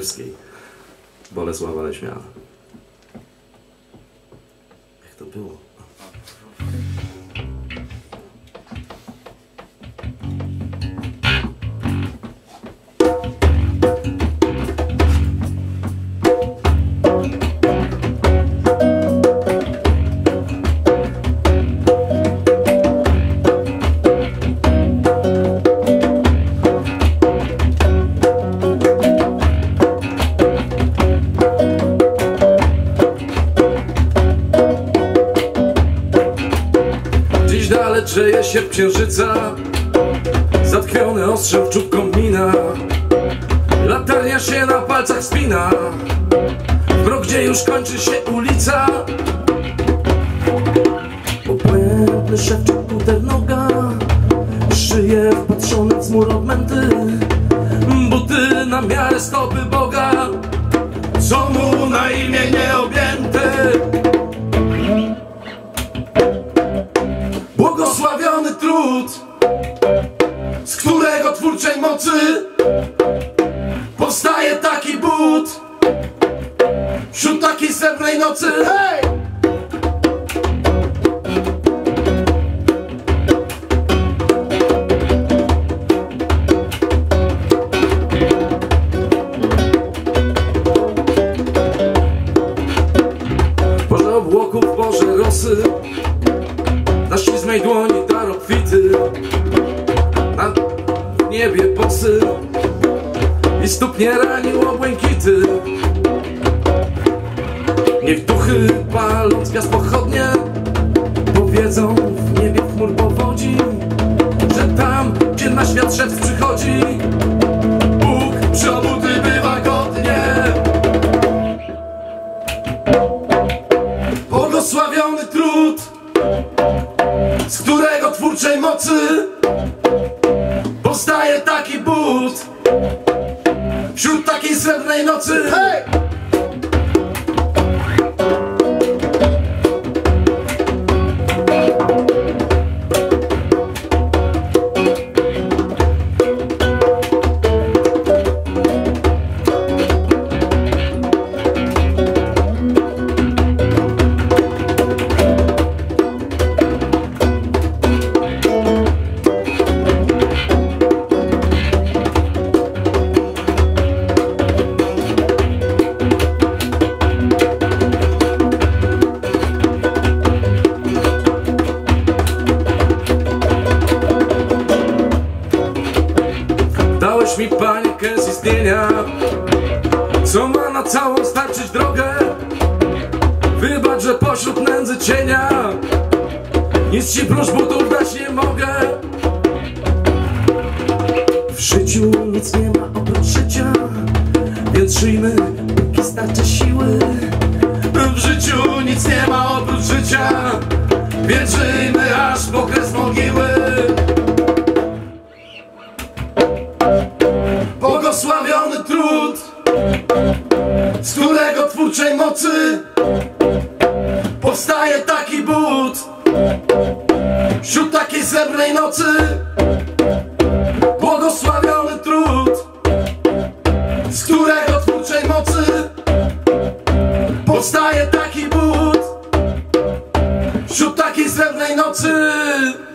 Bolesława Leśmiana. Jak to było? Grzeje się księżyca, zatkwione ostrzem w czubką mina. Latarnia się na palcach spina, w mrok, gdzie już kończy się ulica. Obłędny szewczyk puternoga szyje wpatrzony w mur odmęty. Buty na miarę stopy Boga, co mu na imię nieobjęte. Błogosławiony trud, z którego twórczej mocy powstaje taki but wśród takiej srebrnej nocy. Hej! Porze obłoków, porze rosy, na śliznej dłoni dar obfity, na niebie posy i stóp nie raniło błękity. Niech duchy, paląc gwiazd pochodnie, powiedzą w niebie chmur powodzi, że tam, gdzie na świat szewc przychodzi, Bóg przeobuty bywa godnie. Błogosławiony trud, z którego twórczej mocy powstaje taki but wśród takiej srebrnej nocy. Hej! Dałeś mi panikę z istnienia, co ma na całą starczyć drogę. Wybacz, że pośród nędzy cienia nic ci prócz butów dać nie mogę. W życiu nic nie ma oprócz życia, więc żyjmy, póki starczy siły. W życiu nic nie ma oprócz życia, więc żyjmy aż po kres mogiły. Błogosławiony trud, z którego twórczej mocy powstaje taki but wśród takiej srebrnej nocy. Błogosławiony trud, z którego twórczej mocy powstaje taki but wśród takiej srebrnej nocy.